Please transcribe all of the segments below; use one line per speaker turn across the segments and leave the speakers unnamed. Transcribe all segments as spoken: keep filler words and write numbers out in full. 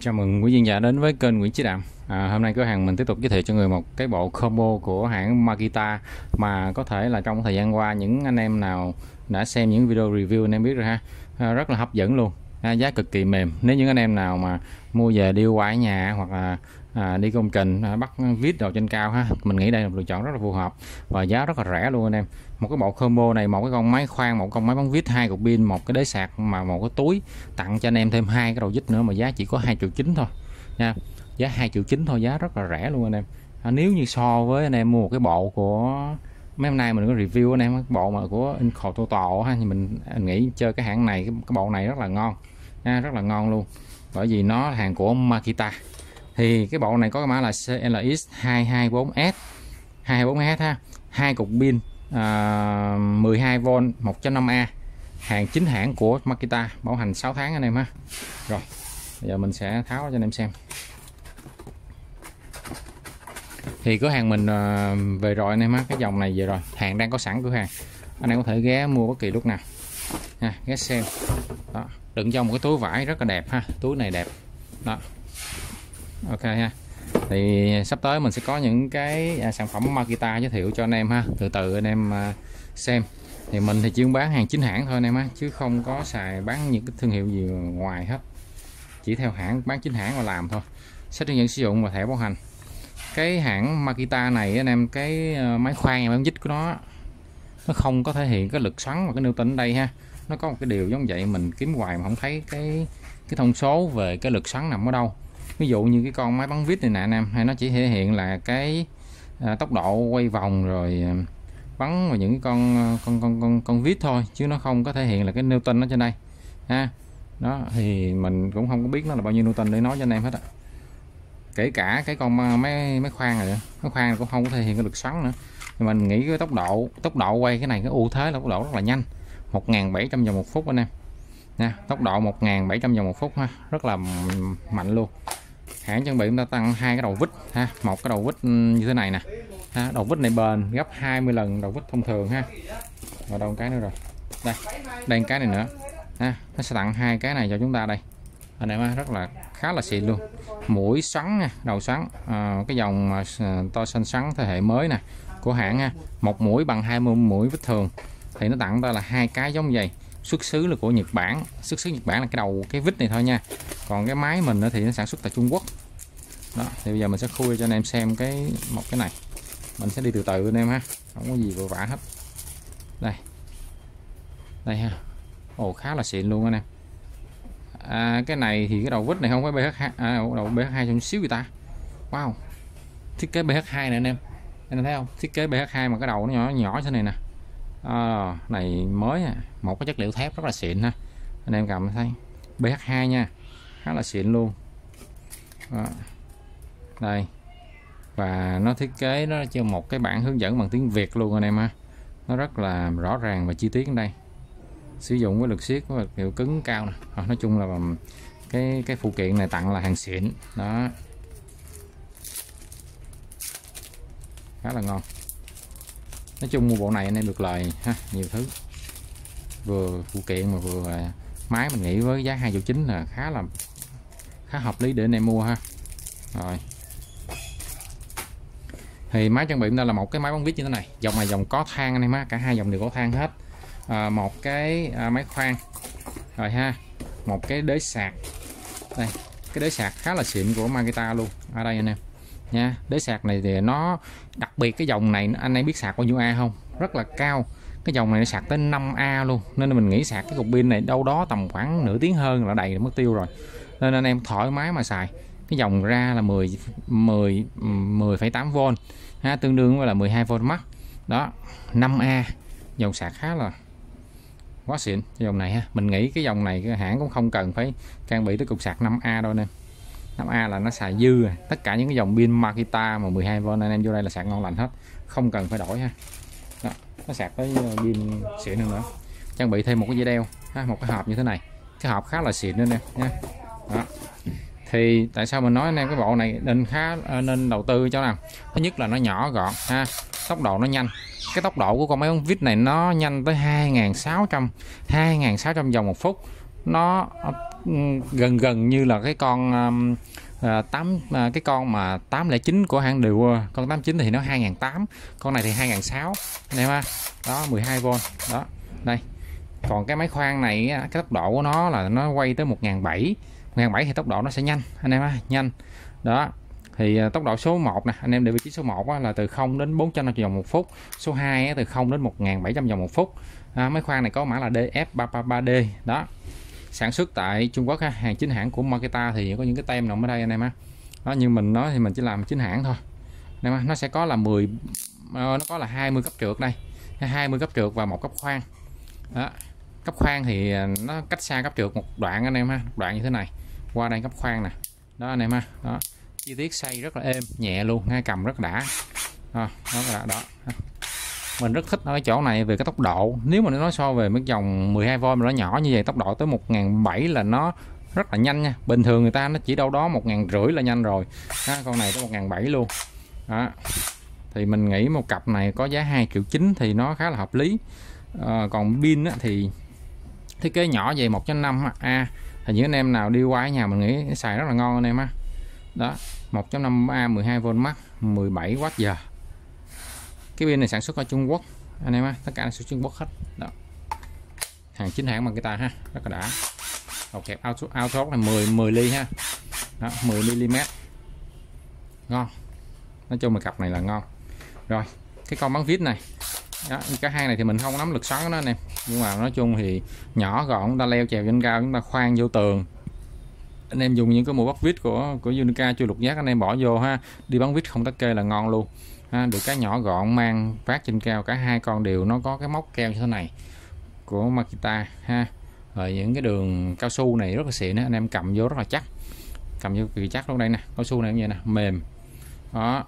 Chào mừng quý khán giả đến với kênh Nguyễn Chí Đạm. À, hôm nay cửa hàng mình tiếp tục giới thiệu cho người một cái bộ combo của hãng Makita mà có thể là trong thời gian qua những anh em nào đã xem những video review anh em biết rồi ha, à, rất là hấp dẫn luôn, à, giá cực kỳ mềm. Nếu những anh em nào mà mua về đi qua ở nhà hoặc là à, đi công trình à, bắt vít đầu trên cao ha, mình nghĩ đây là một lựa chọn rất là phù hợp và giá rất là rẻ luôn anh em. Một cái bộ combo này, một cái con máy khoan, một con máy bắn vít, hai cục pin, một cái đế sạc mà một cái túi, tặng cho anh em thêm hai cái đầu vít nữa mà giá chỉ có hai triệu chín thôi nha. Giá hai triệu chín thôi, giá rất là rẻ luôn anh em. À, nếu như so với anh em mua một cái bộ của mấy hôm nay mình có review anh em cái bộ mà của Inco Total ha, thì mình nghĩ chơi cái hãng này, cái, cái bộ này rất là ngon nha, rất là ngon luôn, bởi vì nó là hàng của Makita. Thì cái bộ này có cái mã là C L X hai hai bốn S hai hai bốn S ha, hai cục pin, à, mười hai vôn một chấm năm A, hàng chính hãng của Makita, bảo hành sáu tháng anh em ha. Rồi bây giờ mình sẽ tháo cho anh em xem. Thì cửa hàng mình về rồi anh em ha, cái dòng này về rồi, hàng đang có sẵn cửa hàng, anh em có thể ghé mua bất kỳ lúc nào ha, ghé xem. Đó, đựng trong một cái túi vải rất là đẹp ha, túi này đẹp đó, ok ha. Thì sắp tới mình sẽ có những cái à, sản phẩm Makita giới thiệu cho anh em ha, từ từ anh em à, xem. Thì mình thì chuyên bán hàng chính hãng thôi anh em á, chứ không có xài bán những cái thương hiệu gì ngoài hết, chỉ theo hãng bán chính hãng mà làm thôi, sách hướng dẫn sử dụng và thẻ bảo hành. Cái hãng Makita này anh em, cái máy khoan máy vít của nó nó không có thể hiện cái lực xoắn và cái newton ở đây ha, nó có một cái điều giống vậy, mình kiếm hoài mà không thấy cái cái thông số về cái lực xoắn nằm ở đâu. Ví dụ như cái con máy bắn vít này nè anh em, hay nó chỉ thể hiện là cái à, tốc độ quay vòng rồi bắn vào những cái con con con con con vít thôi, chứ nó không có thể hiện là cái newton ở trên đây ha. Đó thì mình cũng không có biết nó là bao nhiêu newton để nói cho anh em hết á. Kể cả cái con máy máy khoan này, máy khoan này cũng không có thể hiện cái lực xoắn nữa. Nhưng mình nghĩ cái tốc độ tốc độ quay cái này, cái ưu thế là tốc độ rất là nhanh, một nghìn bảy trăm vòng một phút anh em nha, tốc độ một nghìn bảy trăm vòng một phút ha, rất là mạnh luôn. Hãng chuẩn bị chúng ta tăng hai cái đầu vít ha, một cái đầu vít như thế này nè ha, đầu vít này bền gấp hai mươi lần đầu vít thông thường ha. Và đâu cái nữa rồi, đây đây cái này nữa ha, nó sẽ tặng hai cái này cho chúng ta đây anh em ha, rất là khá là xịn luôn. Mũi xoắn nha, đầu xoắn, à, cái dòng uh, to xanh xoắn thế hệ mới nè của hãng ha, một mũi bằng hai mươi mũi vít thường, thì nó tặng ta là hai cái giống vậy, xuất xứ là của Nhật Bản, xuất xứ Nhật Bản là cái đầu cái vít này thôi nha, còn cái máy mình thì nó sản xuất tại Trung Quốc đó. Thì bây giờ mình sẽ khui cho anh em xem cái một cái này, mình sẽ đi từ từ anh em ha, không có gì vội vã hết. Đây đây ha, ồ khá là xịn luôn anh em. À, cái này thì cái đầu vít này không phải B H hai, à, đầu B H hai trong xíu người ta. Wow, thiết kế B H hai này anh em, anh em thấy không, thiết kế B H hai mà cái đầu nó nhỏ nhỏ thế này nè. À, này mới à, một cái chất liệu thép rất là xịn ha, anh em cầm thấy B H hai nha, khá là xịn luôn. Đó. Đây, và nó thiết kế nó cho một cái bản hướng dẫn bằng tiếng Việt luôn anh em ha, nó rất là rõ ràng và chi tiết ở đây, sử dụng với lực siết với vật liệu cứng cao nè. À, nói chung là cái cái phụ kiện này tặng là hàng xịn đó, khá là ngon. Nói chung mua bộ này anh em được lời ha, nhiều thứ, vừa phụ kiện mà vừa máy, mình nghĩ với giá hai triệu chín là khá là khá hợp lý để anh em mua ha. Rồi thì máy trang bị chúng ta là một cái máy bắn vít như thế này, dòng này dòng có than anh em ha, cả hai dòng đều có than hết. À, một cái à, máy khoan rồi ha, một cái đế sạc, đây cái đế sạc khá là xịn của Makita luôn ở đây anh em nha. Đế sạc này thì nó đặc biệt, cái dòng này anh em biết sạc bao nhiêu A không, rất là cao, cái dòng này nó sạc tới năm A luôn, nên mình nghĩ sạc cái cục pin này đâu đó tầm khoảng nửa tiếng hơn là đầy mất tiêu rồi, nên anh em thoải mái mà xài. Cái dòng ra là mười mười mười phẩy tám vôn ha, tương đương với là mười hai vôn max đó, năm A, dòng sạc khá là quá xịn dòng này ha. Mình nghĩ cái dòng này cái hãng cũng không cần phải trang bị tới cục sạc năm A đâu nè, năm A là nó xài dư rồi. Tất cả những cái dòng pin Makita mà mười hai vôn anh em vô đây là sạc ngon lành hết, không cần phải đổi ha. Đó, nó sạc tới pin xịn hơn nữa. Trang bị thêm một cái dây đeo ha, một cái hộp như thế này, cái hộp khá là xịn nữa nè nha. Đó. Thì tại sao mình nói anh em cái bộ này nên khá nên đầu tư cho nào? Thứ nhất là nó nhỏ gọn ha, tốc độ nó nhanh. Cái tốc độ của con máy bắn vít này nó nhanh tới hai nghìn sáu trăm vòng một phút, nó gần gần như là cái con um, à, tám à, cái con mà tám không chín của hãng điều, con tám chín thì nó hai nghìn tám trăm, con này thì hai nghìn sáu trăm anh em ha. Đó, mười hai vôn đó. Đây. Còn cái máy khoan này cái tốc độ của nó là nó quay tới một nghìn bảy trăm, một nghìn bảy trăm thì tốc độ nó sẽ nhanh anh em ha, nhanh. Đó. Thì tốc độ số một nè, anh em để vị trí số một á, là từ không đến bốn trăm năm mươi vòng một phút, số hai á, từ không đến một nghìn bảy trăm vòng một phút. À, máy khoan này có mã là D F ba ba ba D đó. Sản xuất tại Trung Quốc ha, hàng chính hãng của Makita thì có những cái tem nằm ở đây anh em ha. Đó, như mình nói thì mình chỉ làm chính hãng thôi. Anh em ha, nó sẽ có là mười, nó có là hai mươi cấp trượt đây, hai mươi cấp trượt và một cấp khoan. Đó. Cấp khoan thì nó cách xa cấp trượt một đoạn anh em ha, một đoạn như thế này. Qua đây cấp khoan nè. Đó anh em ha. Đó. Chi tiết xây rất là êm, nhẹ luôn, ngay cầm rất đã. Đó, đó, đó, đó. Mình rất thích ở cái chỗ này về cái tốc độ. Nếu mà nói so về mấy dòng mười hai vôn mà nó nhỏ như vậy, tốc độ tới một nghìn bảy trăm là nó rất là nhanh nha. Bình thường người ta nó chỉ đâu đó một nghìn rưỡi là nhanh rồi. Đó, con này tới một nghìn bảy trăm luôn. Đó. Thì mình nghĩ một cặp này có giá hai triệu chín thì nó khá là hợp lý. À, còn pin thì thiết kế nhỏ vậy một chấm năm A thì những anh em nào đi qua ở nhà mình nghĩ xài rất là ngon anh em ha. Đó, một chấm năm A mười hai vôn max, mười bảy oát giờ. Cái pin này sản xuất ở Trung Quốc anh em ha, tất cả là xuất Trung Quốc hết. Đó. Hàng chính hãng Makita ha, rất là đã. Đầu kẹp auto auto là mười mười ly ha. Đó, mười mi li mét. Ngon. Nói chung là cặp này là ngon. Rồi, cái con bắn vít này. Đó, cả hai này thì mình không nắm lực xoắn đó anh em, nhưng mà nói chung thì nhỏ gọn, chúng ta leo trèo trên cao, chúng ta khoan vô tường. Anh em dùng những cái mùa bắt vít của của Unica chui lục giác anh em bỏ vô ha, đi bắn vít không tắc kê là ngon luôn ha. Được cái nhỏ gọn, mang phát trên cao, cả hai con đều nó có cái móc keo như thế này của Makita ha. Rồi những cái đường cao su này rất là xịn á, anh em cầm vô rất là chắc, cầm vô kỳ chắc luôn. Đây nè, cao su này như vậy nè, mềm đó,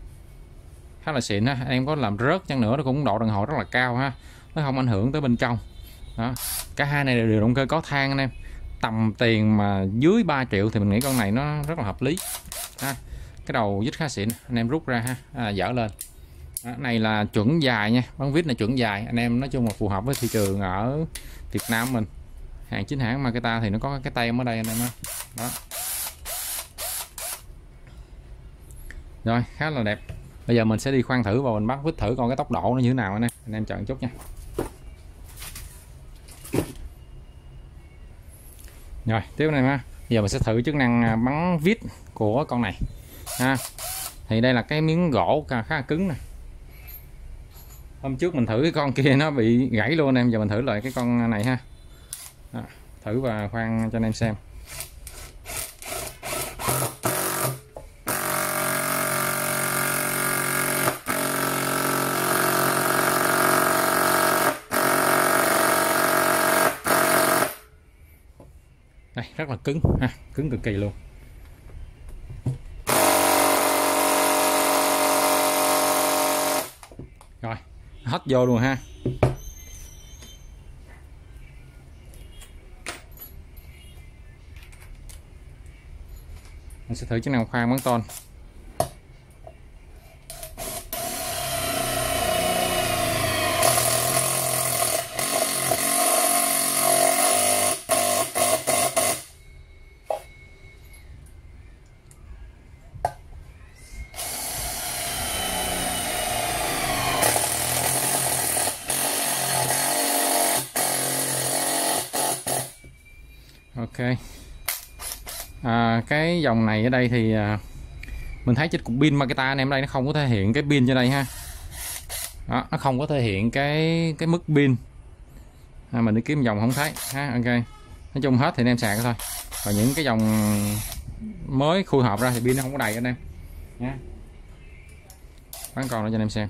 khá là xịn ha. Anh em có làm rớt chăng nữa nó cũng độ đàn hồi rất là cao ha, nó không ảnh hưởng tới bên trong. Đó, cả hai này đều động cơ có than anh em. Tầm tiền mà dưới ba triệu thì mình nghĩ con này nó rất là hợp lý ha. Cái đầu vít khá xịn, anh em rút ra ha, à, dở lên. Đó, này là chuẩn dài nha, bắn vít là chuẩn dài, anh em nói chung là phù hợp với thị trường ở Việt Nam mình. Hàng chính hãng Makita thì nó có cái tem ở đây anh em ha. Đó. Rồi, khá là đẹp. Bây giờ mình sẽ đi khoan thử và mình bắt vít thử coi cái tốc độ nó như thế nào anh em. Anh em chờ một chút nha. Rồi, tiếp này ha. Bây giờ mình sẽ thử chức năng bắn vít của con này ha. Thì đây là cái miếng gỗ khá là cứng nè. Hôm trước mình thử cái con kia nó bị gãy luôn em, giờ mình thử lại cái con này ha. Đó, thử và khoan cho anh em xem. Đây, rất là cứng ha, cứng cực kỳ luôn. Rồi, hết vô luôn ha. Mình sẽ thử chức năng khoan bắn tôn. Ok. À, cái dòng này ở đây thì à, mình thấy trên cục pin Makita anh em đây nó không có thể hiện cái pin trên đây ha. Đó, nó không có thể hiện cái cái mức pin. À, mình đi kiếm dòng không thấy ha. Ok. Nói chung hết thì anh em xài thôi. Còn những cái dòng mới khui hộp ra thì pin nó không có đầy anh em nhé. Bán còn để cho anh em xem.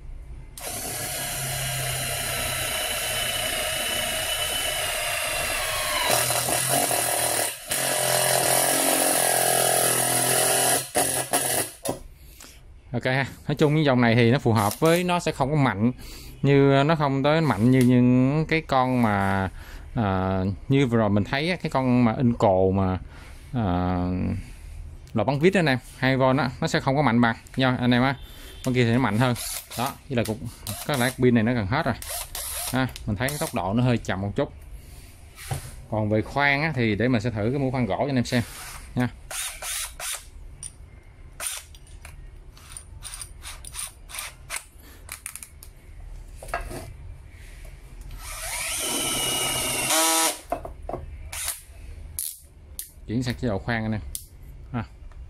Ok ha, nói chung những dòng này thì nó phù hợp với, nó sẽ không có mạnh như, nó không tới mạnh như những cái con mà à, như vừa rồi mình thấy cái con mà in cồ mà à, loại bắn vít anh em hai vôn á, nó sẽ không có mạnh bằng nha anh em á. Con kia thì nó mạnh hơn đó, như là cục có lẽ pin này nó gần hết rồi ha. Mình thấy tốc độ nó hơi chậm một chút. Còn về khoan á, thì để mình sẽ thử cái mũi khoan gỗ cho anh em xem nha. Chuyển sang chế độ khoan anh em. À.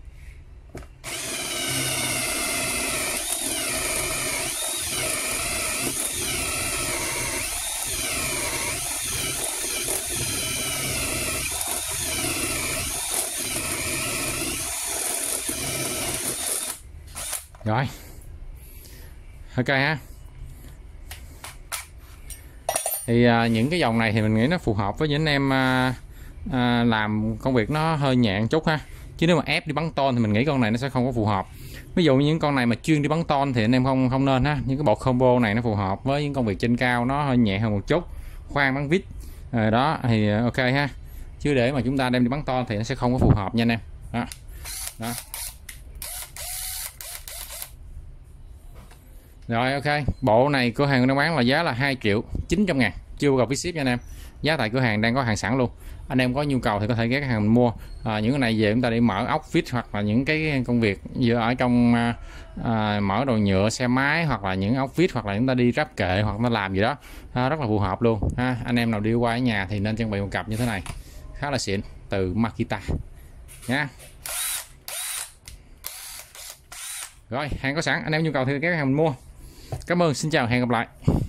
Rồi. Ok ha. Thì à, những cái dòng này thì mình nghĩ nó phù hợp với những anh em à, à, làm công việc nó hơi nhẹ chút ha. Chứ nếu mà ép đi bắn ton thì mình nghĩ con này nó sẽ không có phù hợp. Ví dụ như những con này mà chuyên đi bắn ton thì anh em không không nên ha. Những cái bộ combo này nó phù hợp với những công việc trên cao, nó hơi nhẹ hơn một chút, khoan bắn vít à, đó thì ok ha. Chứ để mà chúng ta đem đi bắn ton thì nó sẽ không có phù hợp nha anh em. Đó. Đó. Rồi ok, bộ này cửa hàng đang bán là giá là hai triệu chín trăm ngàn, chưa bao gồm phí ship nha anh em. Giá tại cửa hàng đang có hàng sẵn luôn. Anh em có nhu cầu thì có thể ghé cái hàng mình mua. À, những cái này về chúng ta đi mở ốc vít hoặc là những cái công việc như ở trong à, à, mở đồ nhựa xe máy, hoặc là những ốc vít, hoặc là chúng ta đi ráp kệ hoặc nó làm gì đó à, rất là phù hợp luôn ha. Anh em nào đi qua ở nhà thì nên trang bị một cặp như thế này, khá là xịn, từ Makita nha. Rồi hàng có sẵn, anh em nhu cầu thì ghé cái hàng mình mua. Cảm ơn, xin chào, hẹn gặp lại.